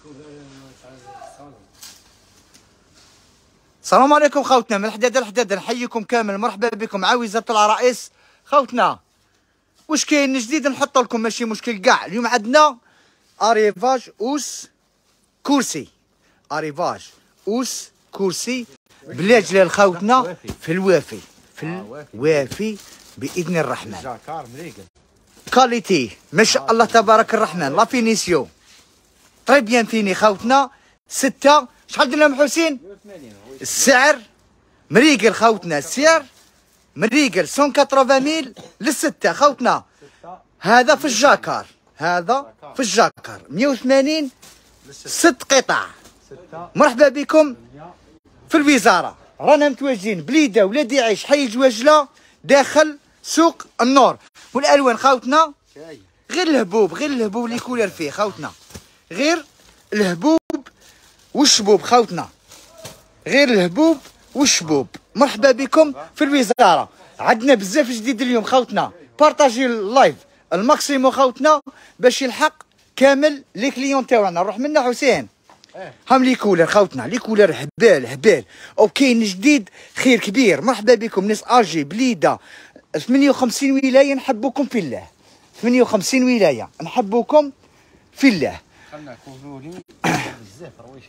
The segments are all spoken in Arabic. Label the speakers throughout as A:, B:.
A: السلام عليكم خوتنا من الحداده لحداده، نحييكم كامل، مرحبا بكم عاوزة العرائس خوتنا. واش كاين جديد نحط لكم؟ ماشي مشكل كاع. اليوم عندنا اريفاج اوس كرسي، اريفاج اوس كرسي بلا جلال خوتنا، في الوافي الوافي باذن الرحمن.
B: جاكار مريقل
A: كاليتي ما شاء الله تبارك الرحمن. لا فينيسيو طري بيان فيني خوتنا. 6 شحال درنا ام حسين؟ السعر مريقل خوتنا، السعر مريقل 180,000 للستة خوتنا. هذا في الجاكار، هذا في الجاكار 180 6 قطع. مرحبا بكم في الوزارة. رانا متواجدين بليده ولادي عيش حي جواجله داخل سوق النور. والالوان خوتنا غير الهبوب، غير الهبوب اللي كولر فيه خوتنا، غير الهبوب والشبوب خوتنا، غير الهبوب والشبوب. مرحبا بكم في الوزارة. عندنا بزاف جديد اليوم خوتنا. بارطاجي اللايف الماكسيمو خوتنا باش يلحق كامل لي كليون تاعنا. نروح منا حسين. هم لي كولر خوتنا، لي كولر هبال هبال. وكاين جديد خير كبير. مرحبا بكم ناس اجي بليده 58 ولايه نحبوكم في الله. 58 ولايه نحبوكم في الله.
B: خلنا كوفرولي بزاف رويشه.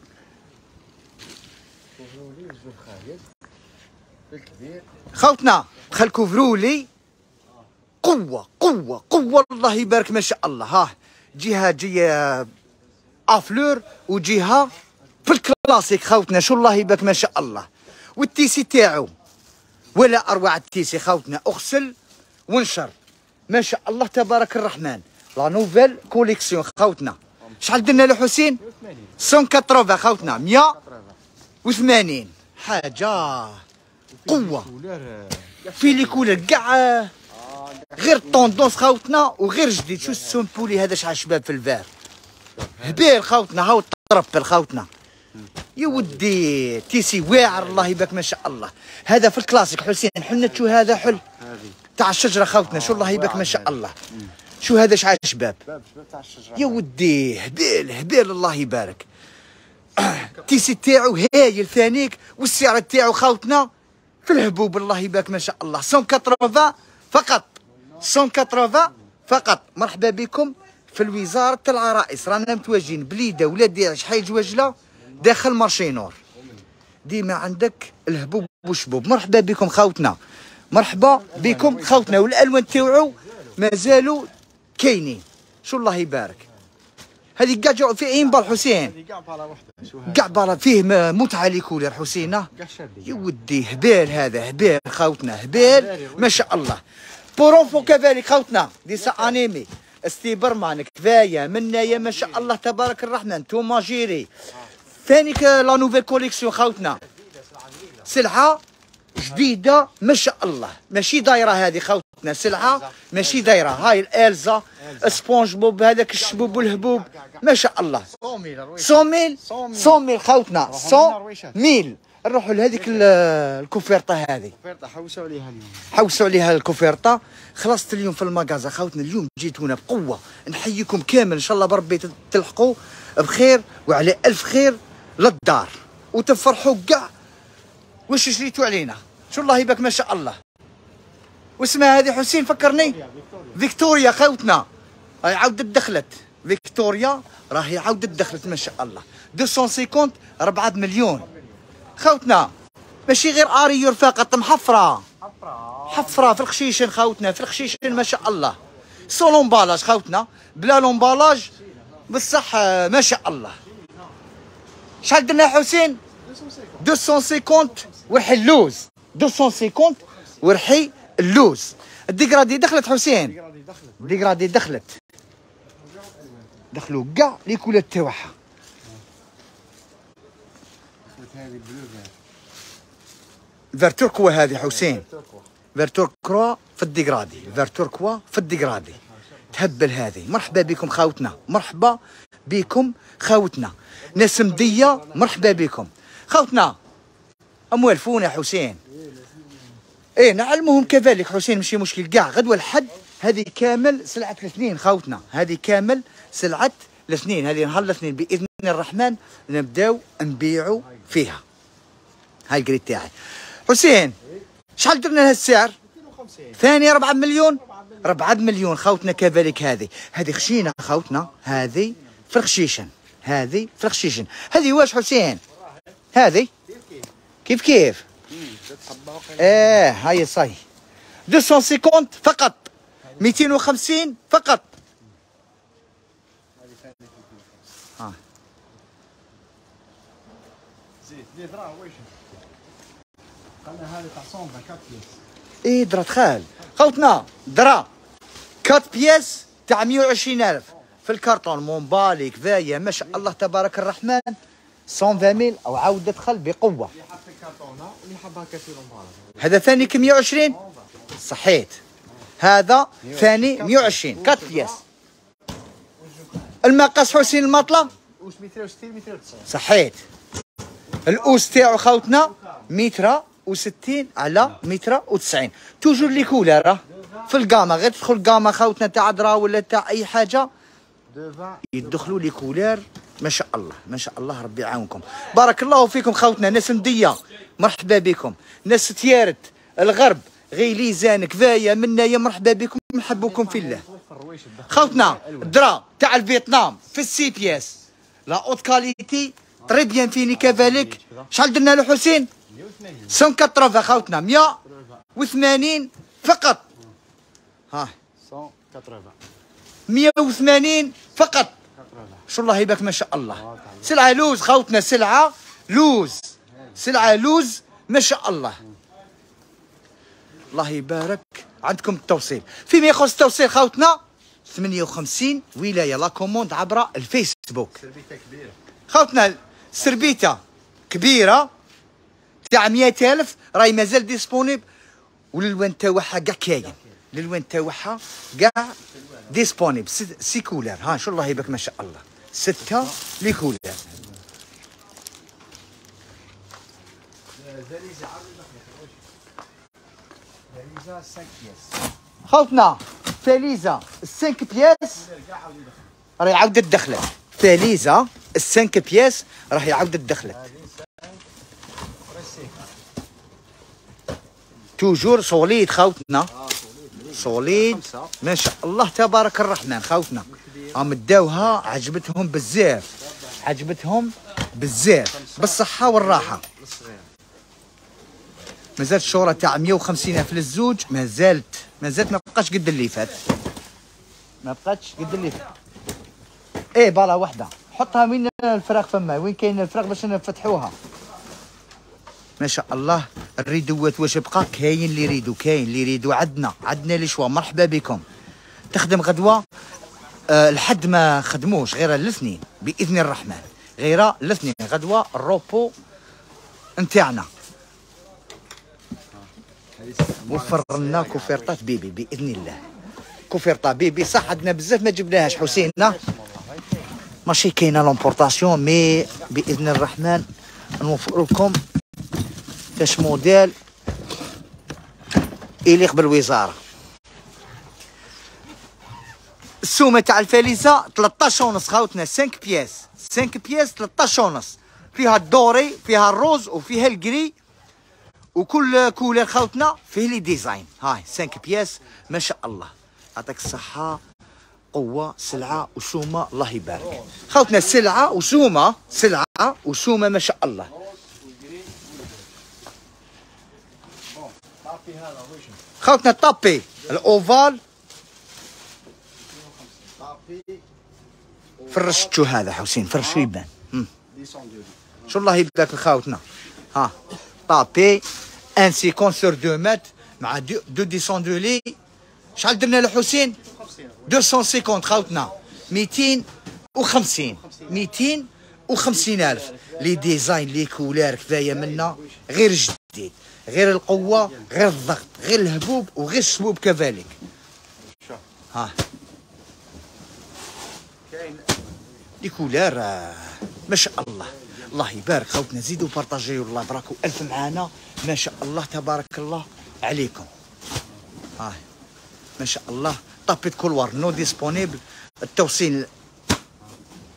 B: كوفرولي وزوج خالد بالكبير
A: خوتنا خل كوفرولي قوه قوه قوه الله يبارك ما شاء الله. ها جهه جايه افلور وجهه في الكلاسيك خوتنا. شو الله يبارك ما شاء الله. والتيسي تاعو ولا اروع التيسي خوتنا، اغسل ونشر ما شاء الله تبارك الرحمن. لا نوفيل كوليكسيون خوتنا. شحال درنا له حسين؟ 180 خوتنا، 180 حاجه قوه في لي كولر كاع غير طوندونس خوتنا وغير جديد. شو السمبولي هذا شحال شباب في الفار هبال خوتنا. هاو طربل خوتنا يا ودي تيسي واعر الله يبارك ما شاء الله. هذا في الكلاسيك حسين. حنا شو هذا حل تاع الشجره خوتنا. شو الله يبارك ما شاء الله. شو هذا شحال شباب
B: تاع الشجره
A: يا ودي هبال هبال الله يبارك. تيسي تاعو هايل ثانيك. والسعر تاعو خوتنا في الهبوب الله يبارك ما شاء الله. 180 فقط، 180 فقط. مرحبا بكم في الوزارة العرائس. رانا متواجدين بليده ولادي عيش حي جواجله داخل مارشي نور. ديما عندك الهبوب والشبوب. مرحبا بكم خوتنا، مرحبا بكم خوتنا. والالوان تاوعو مازالوا كاينين. شو الله يبارك. هذه كاع في عين بال حسين،
B: كاع بالا وحده. شو هذا
A: كاع بالا فيه متعه لي كولر حسينه يا ودي هبال. هذا هبال خوتنا هبال ما شاء الله. بورونفو كذلك خوتنا ديسا انيمي استيبرمان كفايه منايا ما شاء الله تبارك الرحمن. توما جيري ثانيك لا نوفيل كوليكسيون خوتنا. سلعه جديده ما شاء الله، ماشي دايره هذه خوتنا. سلعه ماشي دايره. هاي الالزا سبونج بوب هذاك الشبوب والهبوب ما شاء الله. 100,000 خوتنا. 100,000. نروحوا لهذيك الكوفيرطه هذه.
B: كوفيرطه حوسوا عليها اليوم،
A: حوسوا عليها الكوفيرطه. خلصت اليوم في المغازه خوتنا. اليوم جيتونا بقوه. نحييكم كامل ان شاء الله بربي تلحقوا بخير وعلى الف خير للدار وتفرحوا كاع واش شريتوا علينا. شو الله يبارك ما شاء الله. واسمها هذه حسين فكرني؟ فيكتوريا خوتنا. هاي عاودت دخلت فيكتوريا، راهي عاودت دخلت ما شاء الله. 250 4 مليون خوتنا. ماشي غير اريور فقط، محفره حفره في الخشيشن خوتنا، في الخشيشن ما شاء الله. سو لومبالاج خوتنا، بلا لومبالاج بصح ما شاء الله. شحال درنا حسين؟ 250 ورحي اللوز. 250 ورحي اللوز. الديكرادي دخلت حسين. الديكرادي دخلت، دخلوا كاع لي كولات تاعها. فير تركوا هذه حسين. فير تركوا في الديكرادي، فير تركوا في الديكرادي تهبل هذه. مرحبا بكم خوتنا، مرحبا بكم خوتنا. ناس مديه مرحبا بكم خوتنا. اموال فونا حسين. ايه نعلمهم كذلك حسين ماشي مشكل كاع. غدوه الحد هذه كامل سلعه الاثنين خوتنا. هذه كامل سلعه الاثنين، هذه نهار الاثنين باذن الرحمن نبداو نبيعوا فيها. هاي الكريت تاعي. حسين شحال درنا لها السعر؟
B: 250.
A: ثاني 4 مليون. 4 مليون خوتنا كذلك. هذه خشينه خوتنا، هذه في الخشيشن، هذه في الخشيشن. هذه واش حسين؟ هذه كيف كيف هاي صاي 250 فقط، 250 فقط.
B: زيد لي درا واش قالنا هذه تاع 124 بيس.
A: ايه درا خال خوتنا، درا 4 بياس تاع 120,000 في الكرتون مونبالي كفايه ما شاء الله تبارك الرحمن. 120,000 او عاود دخل بقوه.
B: اللي حط في الكرتونه واللي حبها كثير مبارك.
A: هذا ثاني ك 120 صحيت. هذا ثاني 120 4 بياس. المقاس حسين المطلة
B: واش 260 290
A: صحيت. الأوس تاعو خوتنا 160 على 190. توجور لي كولر في القامة، غير تدخل القامة خوتنا تاع درا ولا تاع أي حاجة يدخلوا لي كولر ما شاء الله ما شاء الله. ربي يعاونكم، بارك الله فيكم خوتنا. ناس مدية مرحبا بكم، ناس تيارت الغرب غيليزان كفايه منايا مرحبا بكم، نحبوكم في الله. خوتنا الدرا تاع الفيتنام في السي بياس لا اوت كاليتي تري بيان فيني كذلك. شحال درنا له حسين؟ 180 خوتنا، 180 فقط. ها
B: 180
A: 180 فقط. شو الله يبارك ما شاء الله. سلعه لوز خوتنا، سلعه لوز، سلعه لوز ما شاء الله. الله يبارك. عندكم التوصيل فيما يخص التوصيل خوتنا 58 ولايه لا كوموند عبر الفيسبوك.
B: سربيته كبيره
A: خوتنا، سربيته كبيره تاع 100,000 راهي مازال ديسبونيبل، والالوان تاعها كاع كاين، الالوان تاعها كاع ديسبونيبل. 6 كولر. ها شو الله يبارك ما شاء الله، 6 لي كولر.
B: فاليزا 5 بياس.
A: خوتنا فاليزا 5 بياس راهي عاودت دخلت. فاليزا 5 بياس راهي عاودت دخلت. توجور سوليد خوتنا، سوليد ما شاء الله تبارك الرحمن. خوتنا هم داوها عجبتهم بزاف، عجبتهم بزاف بالصحة والراحة. مازالت الشهرة تاع 150,000 للزوج، مازالت ما بقاش قد اللي فات، ما بقاتش قد اللي فات. ايه بالا وحده حطها وين الفراغ فما، وين كاين الفراغ باش نفتحوها. ما شاء الله. الريدوات واش بقى؟ كاين اللي يريدو، كاين اللي يريدو. عندنا لي شوا. مرحبا بكم. تخدم غدوه لحد ما خدموش غير الاثنين باذن الرحمن، غير الاثنين غدوه الروبو نتاعنا. وفر لنا كوفرطات بيبي باذن الله. كوفرطه بيبي صح عندنا بزاف ما جبناهاش حسين، ماشي كاينه لومبورطاسيون، مي باذن الرحمن نوفر لكم كاش موديل يليق بالوزاره. السومه تاع الفاليزه 13 ونص خوتنا، 5 بياس 5 بياس 13 ونص. فيها الدوري، فيها الروز، وفيها الجري، وكل كولر خوتنا فيه لي ديزاين. هاي 5 بياس ما شاء الله. يعطيك الصحة، قوة، سلعة وسومة الله يبارك. خوتنا سلعة وسومة، سلعة وسومة ما شاء الله. خوتنا الطابي الأوفال فرشتو هذا حسين، فرشو يبان. شو الله يبارك خوتنا. ها طابي 1 سور 2 متر مع 2 ديسوندولي. شحال درنا لحسين؟ 250 خوتنا، 250 250,000. لي ديزاين لي كولار كفايه منا، غير جديد، غير القوه، غير الضغط، غير الهبوب وغير الشبوب كذلك. ها كاين لي كولار ما شاء الله. الله يبارك خوتنا. زيدوا بارطاجيو الله يباركوا الف معانا ما شاء الله تبارك الله عليكم. ها ما شاء الله. طابيت كولوار نو ديسبونيبل. التوصيل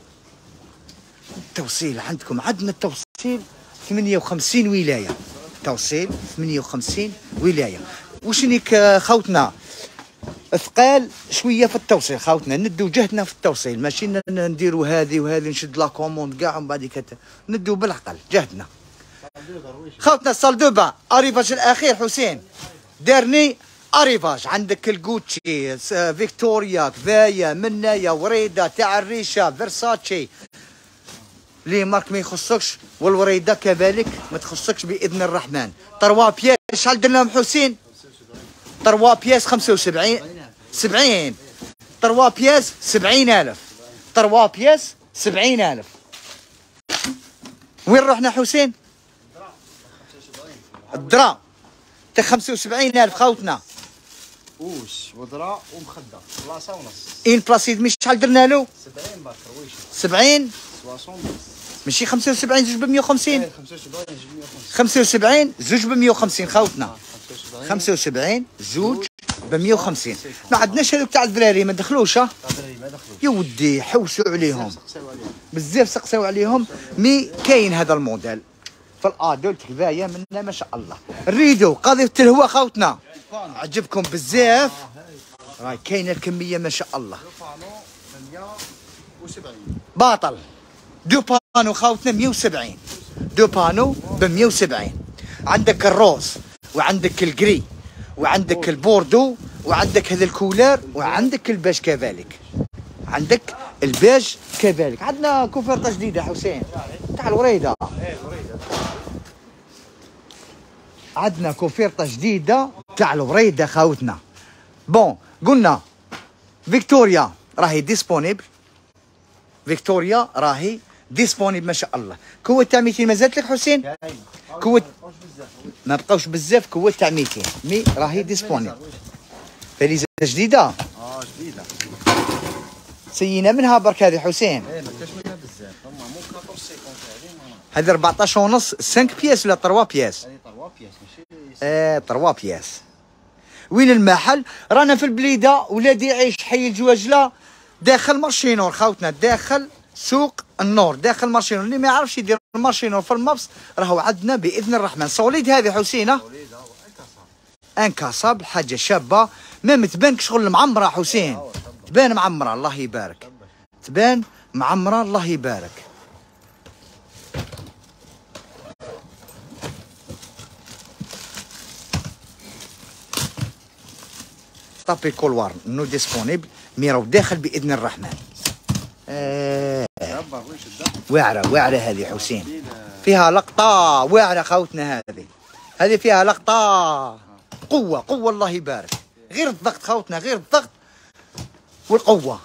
A: التوصيل عندكم، عندنا التوصيل 58 ولايه، توصيل 58 ولايه. وشنيك خوتنا ثقال شويه في التوصيل، خوتنا ندوا جهدنا في التوصيل، ماشي نديروا هذه وهذه نشد لا كوموند كاع ومن بعد ندوا بالعقل جهدنا. خوتنا الصالدوبا اريفاج الاخير حسين دارني اريفاج، عندك الجوتشي فيكتوريا كفايه منايا وريده تاع الريشه فيرساتشي لي مارك ما يخصكش، والوريده كذلك ما تخصكش باذن الرحمن. طروا بياس شحال درناهم حسين؟ طروا بياس 75 70 طروا بياس 70,000 طروا بياس 70,000. وين رحنا حسين؟ الدرا تاع 75,000 خوتنا.
B: وش ودرا ومخده بلاصه ونص.
A: اين بلاصيد مش شحال درنا له؟
B: 70 باك رويشه.
A: 70
B: 60
A: ماشي 75 زوج ب 150.
B: 75
A: 75
B: زوج ب 150.
A: زوج ب 150 خوتنا. 75 زوج ب 150. ما عندناش هذوك تاع الدراري ما دخلوش.
B: الدراري ما دخلوش.
A: يا ودي حوسوا عليهم
B: سقساو عليهم
A: بزاف، سقساو عليهم. مي كاين هذا الموديل في الادولت كفايه منا ما شاء الله. الريدو قضيه الهواء خوتنا عجبكم بزاف، راهي كاينه الكميه ما شاء الله.
B: 170
A: باطل دو بانو خوتنا 170 دو بانو ب 170. عندك الروز وعندك الجري وعندك البوردو وعندك هذا الكولر وعندك الباج كذلك، عندك الباج كذلك. عندنا كوفرطه جديده حسين تاع الوريده، عندنا كوفرطه جديده تاع الوريده خوتنا. بون قلنا فيكتوريا راهي ديسبونيبل، فيكتوريا راهي ديسبونيبل ما شاء الله. كوة تاع 200 مازالت لك حسين؟ كوة ما بقاوش بزاف، كوة تاع 200 مي راهي ديسبونيبل. فريزة جديدة؟
B: جديده
A: سينا منها برك هذه حسين.
B: ما كاش منها بزاف، هما ممكن 14
A: هذه 14 ونص 5 بياس ولا 3 بياس؟
B: هذه 3 بياس ماشي
A: 3 بياس. وين المحل؟ رانا في البليده، ولادي يعيش حي الجواجله داخل مارشينور خوتنا، داخل سوق النور، داخل مارشينور. اللي ما يعرفش يدير مارشينور في المبس راهو عندنا باذن الرحمن. صوليد هذه حسينه انكاسابل، حاجه شابه ما تبانك شغل معمره حسين، تبان معمره الله يبارك، تبان معمره الله يبارك. طابي كولوار نو ديسبونيبل مي راهو داخل باذن الرحمن. واعره واعره هذه حسين، فيها لقطه واعره خوتنا. هذه فيها لقطه قوه قوه الله يبارك. غير الضغط خوتنا، غير الضغط والقوه.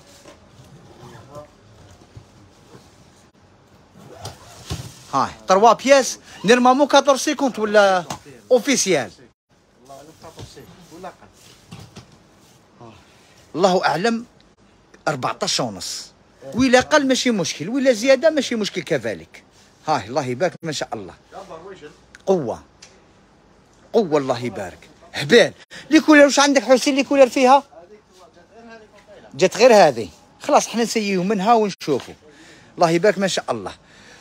A: هاي 3 بياس نورمالمون 14 ولا اوفيسيال الله اعلم. 14 ونص ولا اقل ماشي مشكل، ولا زياده ماشي مشكل كذلك. هاي الله يبارك ما شاء الله. قوه قوه الله يبارك. هبال لي كولر واش عندك حسين؟ لي كولر فيها جات غير هذه، خلاص احنا نسيو منها ونشوفوا. الله يبارك ما شاء الله.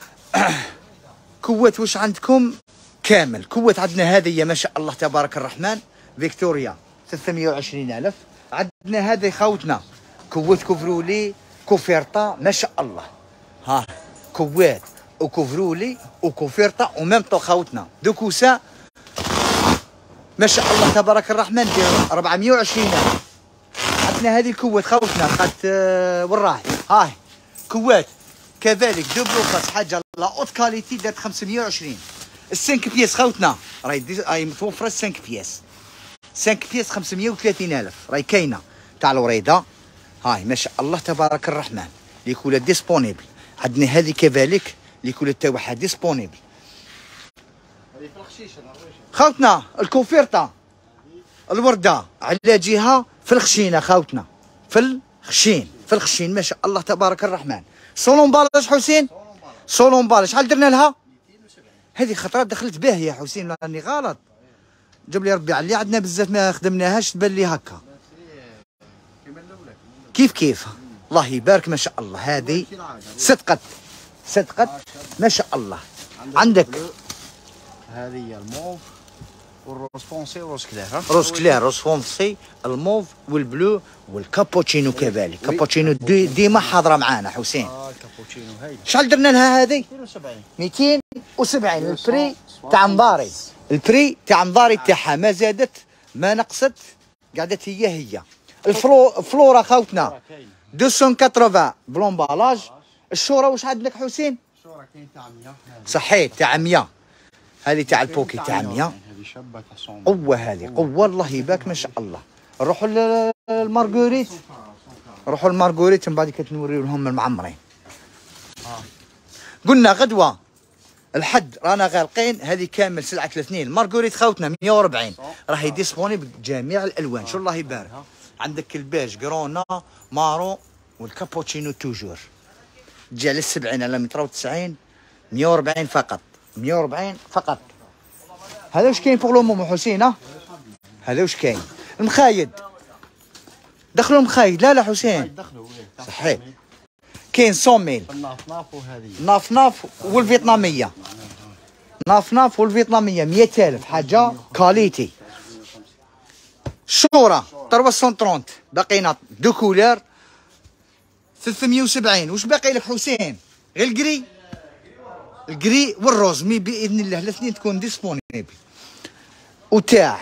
A: كوات واش عندكم كامل؟ كوات عندنا هذه ما شاء الله تبارك الرحمن فيكتوريا 320,000. عندنا هذه خوتنا كوات كوفرولي كوفيرطا ما شاء الله. ها كوات وكوفرولي وكوفيرطا وميم طو خوتنا دو كوسا ما شاء الله تبارك الرحمن ديالهم 420,000. عندنا هذه الكوات خوتنا قد والراحي. هاي كوات كذلك دو بلوكاس حاجه لا اوت كاليتي دارت 520. السانك بياس خوتنا راهي متوفره. السانك بياس 5 بياس 530,000 راهي كاينه تاع الوريده. هاي ما شاء الله تبارك الرحمن لي كولا ديسبونيبل. عندنا هذه كذلك لي كولا تاعها ديسبونيبل.
B: هذه في الخشيش
A: خوتنا الكوفيرطه الورده على جهه في الخشينه خوتنا، في الخشين ما شاء الله تبارك الرحمن. سولون بالاش حسين؟ سولون بالاش شحال درنا لها؟ هذه خطرات دخلت باهيه حسين راني غلط. جاب لي ربي علي، عندنا بزاف ما خدمناهاش تبان لي هكا كيف الله يبارك ما شاء الله. هذه صدقت ما شاء الله. عندك
B: هذه هي الموف والروز فونسي والروز كلير.
A: روز كلير، روز فونسي، الموف والبلو والكابوتشينو كذلك. كابوتشينو ديما حاضره معانا حسين.
B: الكابوتشينو هاي
A: شحال درنا لها هذه؟
B: 270.
A: 270 البري تاع نضاري. البري تاع نضاري تاعها ما زادت ما نقصت، قعدت هي. الفلورا خوتنا 280 بلومبالاج. الشوره واش عندك حسين؟
B: الشوره كاين تاع 100.
A: صحيح تاع 100. هذه تاع البوكي تاع 100.
B: هذه شابه تاع 100.
A: قوه هذه قوه الله يبارك ما شاء الله. نروحوا للمارغوريت. نروحوا للمارغوريت من بعد كتنوريو لهم المعمرين. قلنا غدوه الحد رانا غالقين. هذه كامل سلعه الاثنين. المارغوريت خوتنا 140 راهي ديسبونيبل بجميع الالوان. شو الله يبارك. عندك البيج كرونا مارو والكابوتشينو توجور تجي على 70 على 190 140 فقط. 140 فقط. هذا واش كاين فوق لومومو حسين؟ هذا واش كاين؟ المخايد دخلوا المخايد. لا حسين صحيح كاين 100
B: النافناف وهذه
A: نافناف والفيتناميه. نافناف والفيتناميه 100,000 حاجه كاليتي. شورى 330 باقينا دو كولور 370. واش باقي لك حسين؟ غير الكري. الكري والروز مي باذن الله الاثنين تكون ديسبونيبل. وتاع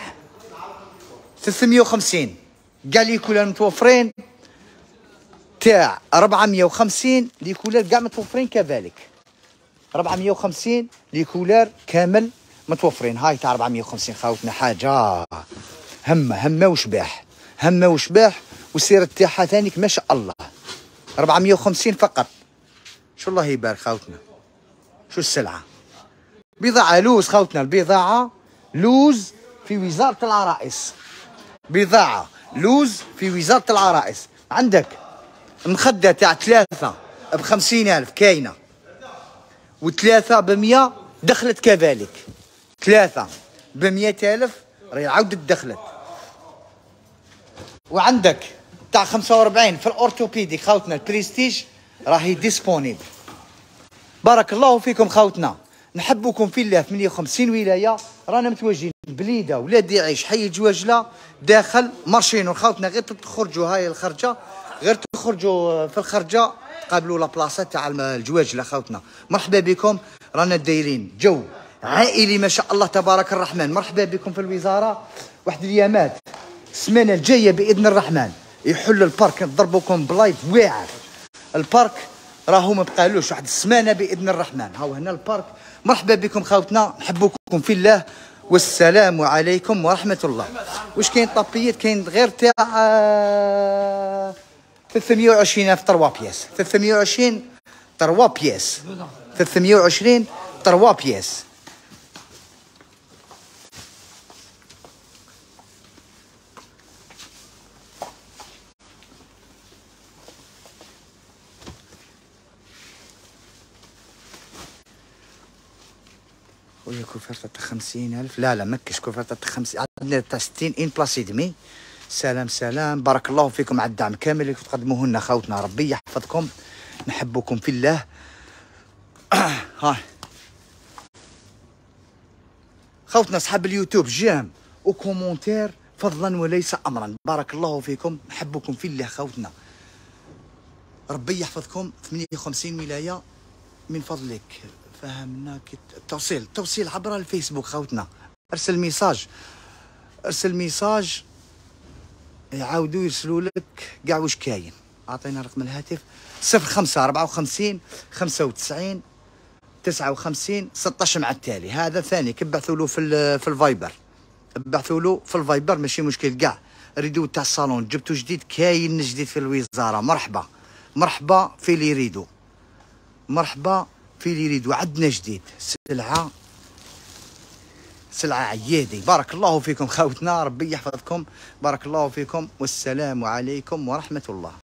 A: 350 كاع لي كولور متوفرين. تاع 450 لي كولور كاع متوفرين كذلك. 450 لي كولور كامل متوفرين. هاي تاع 450 خاوتنا حاجه همه وشباح. همه وشباح والسيره تاعها ثانيك ما شاء الله. 450 فقط. شو الله يبارك خوتنا. شو السلعة؟ بضاعة لوز خوتنا. البضاعة لوز في وزارة العرائس. بضاعة لوز في وزارة العرائس. عندك مخدة تاع 3 ب50,000 كاينة. و3 ب100 دخلت كذلك. 3 ب100,000 راهي عاودت دخلت. وعندك تاع 45 في الاورثوبيديك خوتنا البريستيج راهي ديسبونيبل. بارك الله فيكم خوتنا. نحبكم في الله في 150 ولايه. رانا متواجدين بليده ولاد يعيش حي الجواجله داخل مارشينو خوتنا. غير تخرجوا هاي الخرجه، غير تخرجوا في الخرجه تقابلوا لابلاصه تاع الجواجله خوتنا. مرحبا بكم. رانا دايرين جو عائلي ما شاء الله تبارك الرحمن. مرحبا بكم في الوزاره. واحد اليامات السمانه الجايه باذن الرحمن يحل البارك نضربوكم بلايف واعر. البارك راهو ما بقالوش واحد السمانه باذن الرحمن. هاو هنا البارك. مرحبا بكم خوتنا. نحبكم في الله والسلام عليكم ورحمه الله. واش كاين طابيات؟ كاين غير تاع 320 في 3 بياس. 320 3 بياس. 320 3 بياس. خويا كوفرتة تاع 50,000. لا مكش كوفرتة تاع 50. عندنا تاع 60 ان بلاصي دمي. سلام بارك الله فيكم على الدعم كامل اللي تقدموه لنا خوتنا. ربي يحفظكم. نحبكم في الله. هاي خوتنا اصحاب اليوتيوب جيم وكومونتير فضلا وليس امرا. بارك الله فيكم. نحبكم في الله خوتنا. ربي يحفظكم في 150 ولايه. من فضلك فهمنا توصيل عبر الفيسبوك خوتنا. ارسل ميساج يعاودوا يرسلوا لك كاع واش كاين. اعطينا رقم الهاتف 05 54 95 59 16 مع التالي. هذا ثاني كبعثوا له في الفايبر. ابعثوا له في الفايبر ماشي مشكل كاع. ريدو تاع الصالون جبتو جديد. كاين جديد في الوزاره. مرحبا في اللي يريدوا. مرحبا في اللي يريدوا. عندنا جديد سلعة عيادي. بارك الله فيكم خوتنا. ربي يحفظكم. بارك الله فيكم والسلام عليكم ورحمة الله.